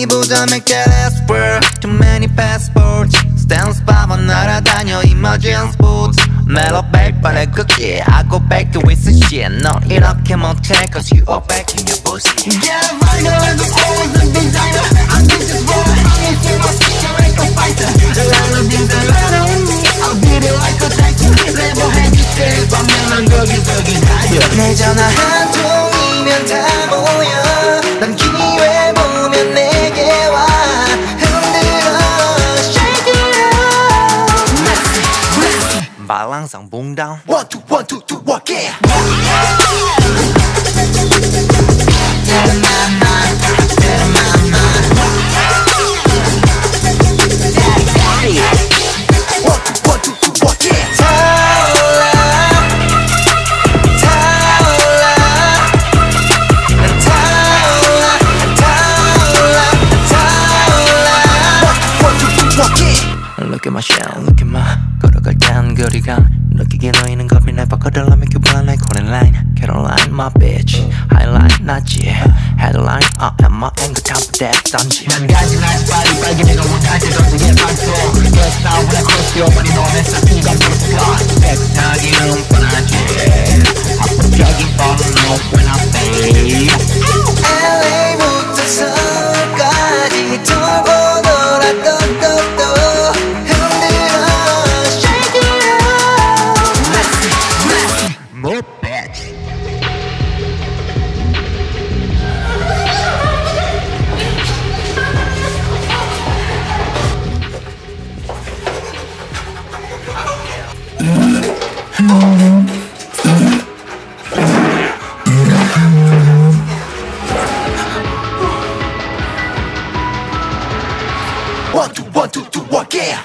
어디 보자 make that last word. Too many passports. Stance 봐봐 날아다녀 emerging sports. Mellow back 발에 끄기 I go back to with the shit. 너 이렇게 못해 cause you are back in your pussy. Yeah, right now I'm the old designer. I'm this boy, I'm into my future like a fighter. Love is the letter in me. I'll beat it like a titan. Level heavy stairs 밤에는 거기저기 다. 내 전화 한 통이면 다 보여. 난 기회 보면 내게 와. 흔들어 shake it up. 발랑상 붕당. One two one two two walk it. Look at my shell, look at my 걸어갈 땐 거리감 느끼게 너희는 겁이 날 바꿔달라 make you blind like Conan line Caroline my bitch Highline 낫지 Headline I am my anger top of that 던지 난 가지 빨리 빨리 내가 원할 때 던지게 반포 Yes now when I cross your body 너는 사피가 불었어 백타기는 뻔하지 합법적인 번호 when I fade LA부터 서울까지 돌고 돌아 또또또 more bitch. One, two, two, walk it.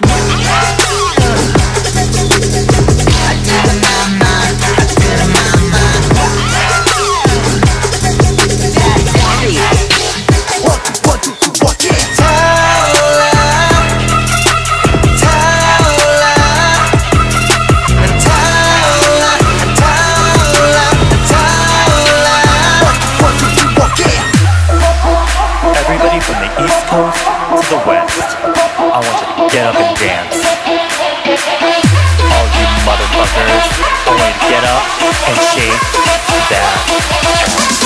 Everybody from the East Coast to the West, I want you to get up and dance. All you motherfuckers, I want you to get up and shake that.